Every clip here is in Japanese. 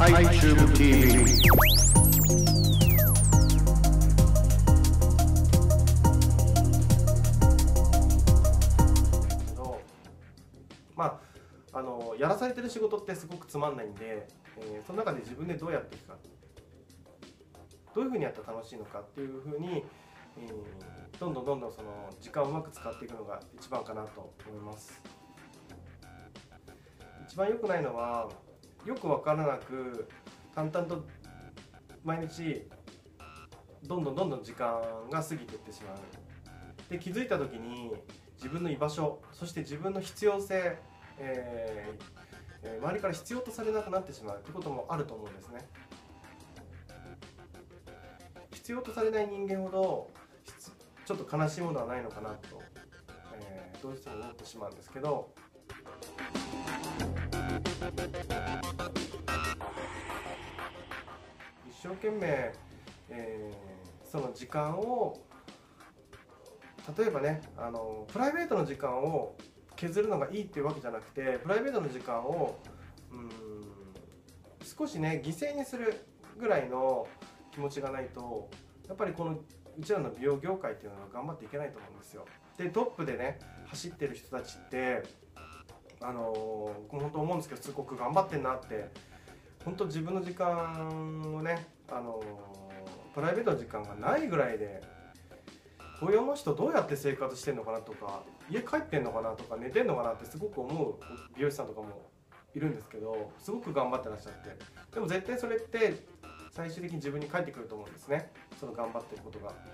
iTubeTV。やらされてる仕事ってすごくつまんないんで、その中で自分でどうやっていくか、どういうふうにやったら楽しいのかっていうふうに、どんどんその時間をうまく使っていくのが一番かなと思います。一番良くないのは、よく分からなく淡々と毎日どんどん時間が過ぎていってしまう。で、気づいた時に自分の居場所、そして自分の必要性、周りから必要とされなくなってしまうということもあると思うんですね。必要とされない人間ほどちょっと悲しいものはないのかなと、どうしても思ってしまうんですけど、一生懸命、その時間を、例えばね、プライベートの時間を削るのがいいっていうわけじゃなくて、プライベートの時間を少しね犠牲にするぐらいの気持ちがないと、やっぱりこのうちらの美容業界っていうのは頑張っていけないと思うんですよ。で、トップでね走ってる人たちって本当思うんですけど、すごく頑張ってんなって。本当自分の時間をね、プライベートの時間がないぐらいで、こういう人どうやって生活してんのかなとか、家帰ってんのかなとか、寝てんのかなってすごく思う美容師さんとかもいるんですけど、すごく頑張ってらっしゃって、でも絶対それって最終的に自分に返ってくると思うんですね、その頑張ってることが。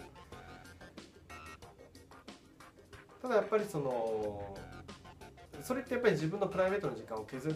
ただやっぱりそれってやっぱり自分のプライベートの時間を削って、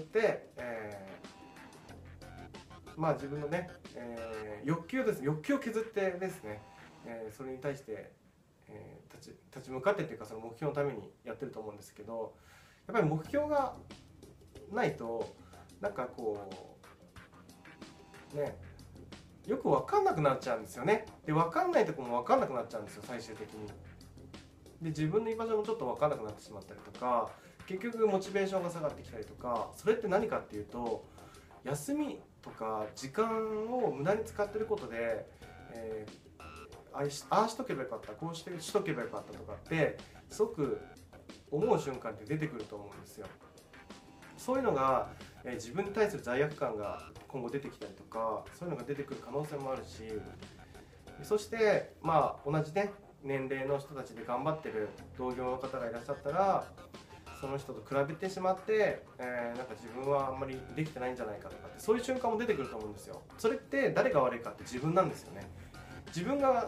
自分のね、欲求を削ってですね、それに対して、立ち向かってっていうか、その目標のためにやってると思うんですけど、やっぱり目標がないとなんかこうね、よく分かんなくなっちゃうんですよね。で、分かんないとこも分かんなくなっちゃうんですよ、最終的に。で、自分の居場所もちょっと分かんなくなってしまったりとか、結局モチベーションが下がってきたりとか、それって何かっていうと、休みとか時間を無駄に使ってることで、ああしとけばよかった、こうしてしとけばよかったとかってすごく思う瞬間って出てくると思うんですよ。そういうのが、自分に対する罪悪感が今後出てきたりとか、そういうのが出てくる可能性もあるし、そして同じね年齢の人たちで頑張ってる同業の方がいらっしゃったら、その人と比べてしまって、なんか自分はあんまりできてないんじゃないかとかって、そういう瞬間も出てくると思うんですよ。それって誰が悪いかって自分なんですよね。自分が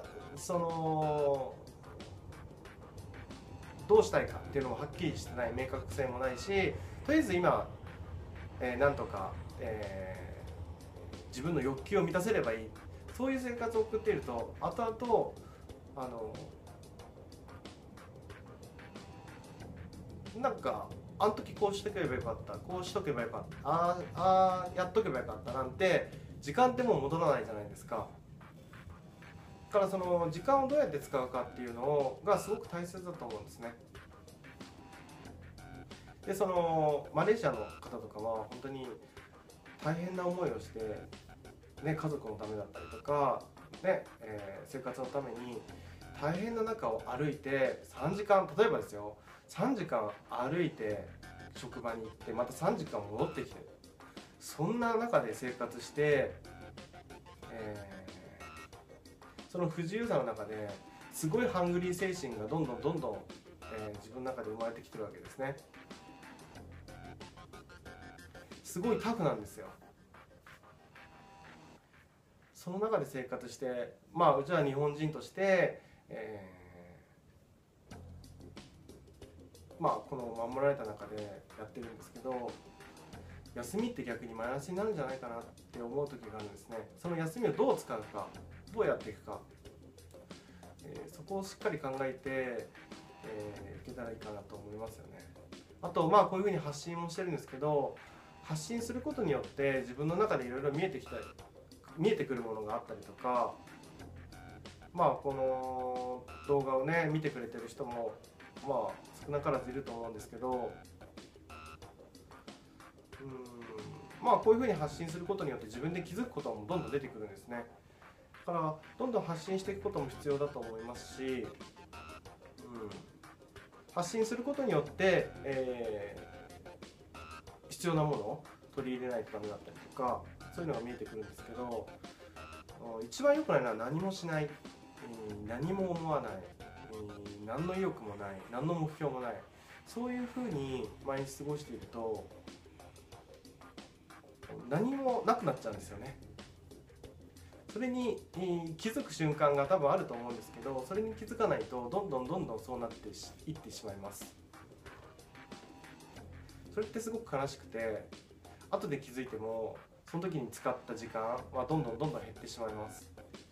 どうしたいかっていうのもはっきりしてない、明確性もないし、とりあえず今、なんとか、自分の欲求を満たせればいい、そういう生活を送っていると、後々なんかあの時こうしてくればよかった、こうしとけばよかった、やっとけばよかったなんて、時間ってもう戻らないじゃないですか。だからその時間をどうやって使うかっていうのがすごく大切だと思うんですね。で、そのマレーシアの方とかは本当に大変な思いをして、ね、家族のためだったりとか、ね生活のために大変な中を歩いて3時間、例えばですよ、3時間歩いて職場に行って、また3時間戻ってきて、そんな中で生活して、その不自由さの中ですごいハングリー精神がどんどん自分の中で生まれてきてるわけですね。すごいタフなんですよ。その中で生活して、うちは日本人として、この守られた中でやってるんですけど、休みって逆にマイナスになるんじゃないかなって思う時があるんですね。その休みをどう使うか、どうやっていくか、そこをしっかり考えて、いけたらいいかなと思いますよね。あとこういうふうに発信もしてるんですけど、発信することによって自分の中でいろいろ見えてくるものがあったりとか、この動画をね見てくれてる人も少なからずいると思うんですけど、 まあこういうふうに発信することによって自分で気づくこともどんどん出てくるんですね。だからどんどん発信していくことも必要だと思いますし、発信することによって、必要なものを取り入れないとダメだったりとか、そういうのが見えてくるんですけど、一番良くないのは何もしない、何も思わない、何の意欲もない、何の目標もない、そういうふうに毎日過ごしていると何もなくなっちゃうんですよね。それに気づく瞬間が多分あると思うんですけど、それに気づかないとどんどんそうなっていってしまいます。それってすごく悲しくて、後で気づいてもその時に使った時間はどんどん減ってしまいます。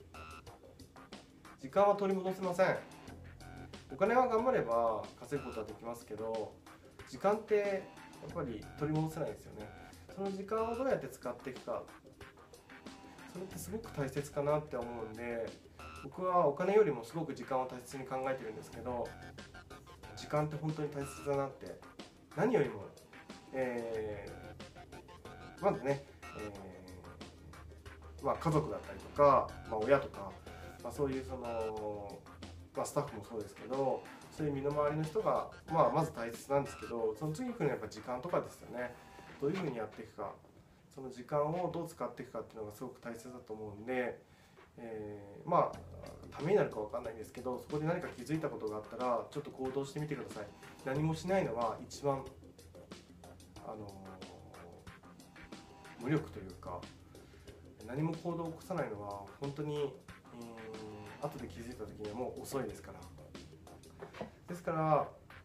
時間は取り戻せません。お金は頑張れば稼ぐことはできますけど、時間ってやっぱり取り戻せないですよね。その時間をどうやって使っていくか、それってすごく大切かなって思うんで、僕はお金よりもすごく時間を大切に考えてるんですけど、時間って本当に大切だなって。何よりも、まずね、家族だったりとか、親とか、そういうスタッフもそうですけど、そういう身の回りの人が、まず大切なんですけど、その次に来るのはやっぱ時間とかですよね。どういうふうにやっていくか、その時間をどう使っていくかっていうのがすごく大切だと思うんで、ためになるか分かんないんですけど、そこで何か気づいたことがあったらちょっと行動してみてください。何もしないのは一番無力というか、何も行動を起こさないのは本当に、後で気づいた時にはもう遅いですから。ですから、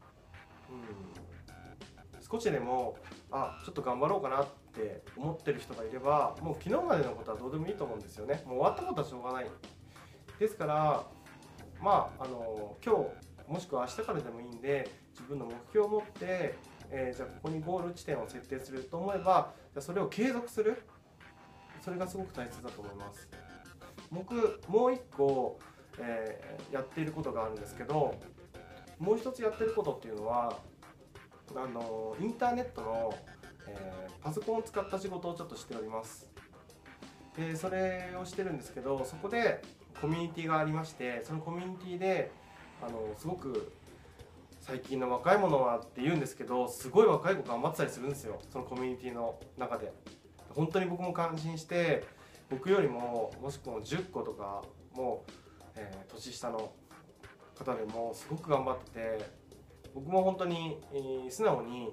少しでもちょっと頑張ろうかなって思ってる人がいれば、もう昨日までのことはどうでもいいと思うんですよね。もう終わったことはしょうがない。ですから今日もしくは明日からでもいいんで、自分の目標を持って、じゃあここにゴール地点を設定すると思えば、じゃあそれを継続する、それがすごく大切だと思います。僕もう一個、やっていることがあるんですけど、もう一つやってることっていうのはインターネットの、パソコンを使った仕事をちょっとしております。それをしてるんですけど、そこでコミュニティがありまして、そのコミュニティですごく最近の若い者はって言うんですけど、すごい若い子頑張ってたりするんですよ、そのコミュニティの中で。本当に僕も感心して、僕よりももしくは10個とかも、年下の方でもすごく頑張ってて、僕も本当に、素直に、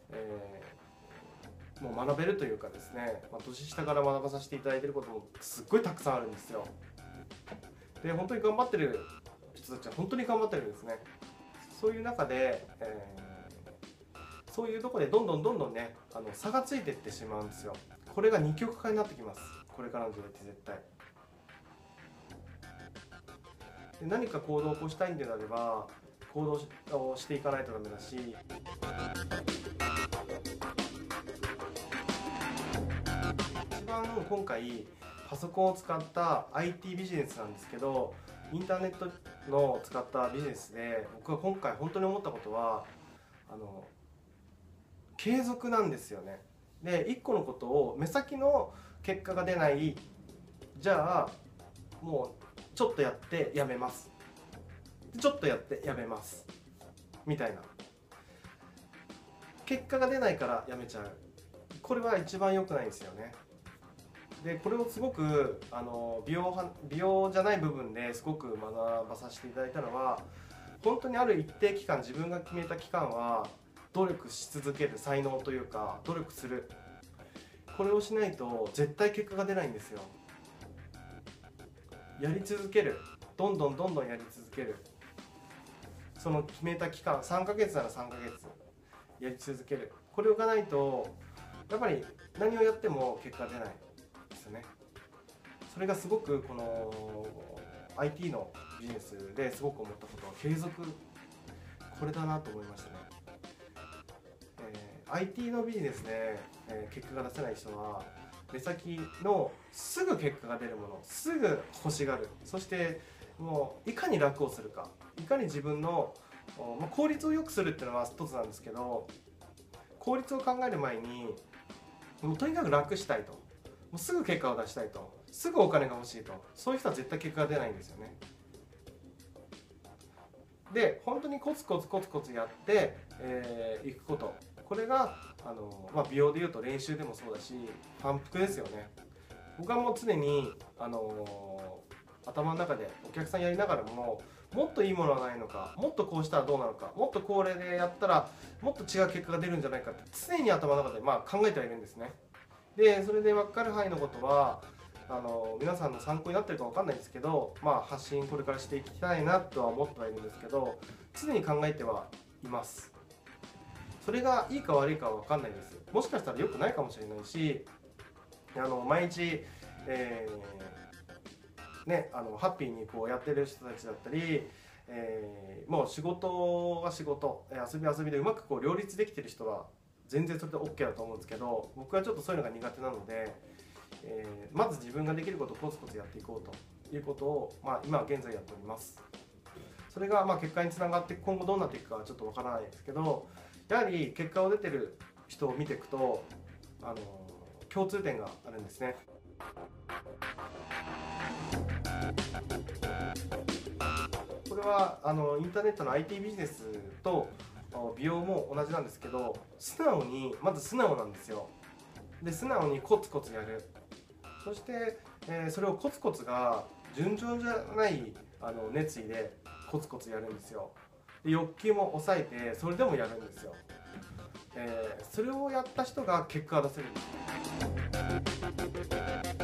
もう学べるというかですね、年下から学ばさせていただいていることもすっごいたくさんあるんですよ。で本当に頑張ってる人たちは本当に頑張ってるんですね。そういう中で、そういうとこでどんどんね差がついていってしまうんですよ。これが二極化になってきます、これからの時代って絶対。で何か行動を起こしたいんであれば行動をしていかないとダメだし、一番今回パソコンを使った IT ビジネスなんですけど、インターネットの使ったビジネスで僕が今回本当に思ったことは継続なんですよね。で1個のことを目先の結果が出ない、じゃあもうちょっとやってやめます、ちょっとやってやめますみたいな、結果が出ないからやめちゃう、これは一番良くないんですよね。でこれをすごく美容じゃない部分ですごく学ばさせていただいたのは、本当にある一定期間、自分が決めた期間は努力し続ける才能というか、努力する、これをしないと絶対結果が出ないんですよ。やり続ける、どんどんやり続ける、その決めた期間3ヶ月なら3ヶ月やり続ける、これがないとやっぱり何をやっても結果出ないですよね。それがすごくこの IT のビジネスですごく思ったことは、継続、これだなと思いましたね。IT のビジネスで、結果が出せない人は目先のすぐ結果が出るもの、すぐ欲しがる、そしてもういかに楽をするか、いかに自分の効率を良くするっていうのは一つなんですけど、効率を考える前にもうとにかく楽したいと、もうすぐ結果を出したいと、すぐお金が欲しいと、そういう人は絶対結果が出ないんですよね。で本当にコツコツコツコツやって、いくこと、これが美容でいうと練習でもそうだし反復ですよね。僕はもう常に、頭の中でお客さんやりながらも、もっといいものはないのか、もっとこうしたらどうなのか、もっとこれでやったらもっと違う結果が出るんじゃないかって常に頭の中で考えてはいるんですね。でそれで分かる範囲のことは皆さんの参考になってるか分かんないんですけど、発信これからしていきたいなとは思ってはいるんですけど、常に考えてはいます。それがいいか悪いかは分かんないです。もしかしたら良くないかもしれないし、毎日、ハッピーにこうやってる人たちだったり、もう仕事は仕事、遊びは遊びでうまくこう両立できてる人は全然それで OK だと思うんですけど、僕はちょっとそういうのが苦手なので、まず自分ができることをコツコツやっていこうということを、今現在やっております。それが結果につながって今後どうなっていくかはちょっとわからないですけど、やはり結果を出てる人を見ていくと共通点があるんですね。これはインターネットの IT ビジネスと美容も同じなんですけど、まず素直なんですよ。で素直にコツコツやる。そして、それをコツコツが順調じゃない熱意でコツコツやるんですよ。で欲求も抑えてそれでもやるんですよ。それをやった人が結果が出せるんです。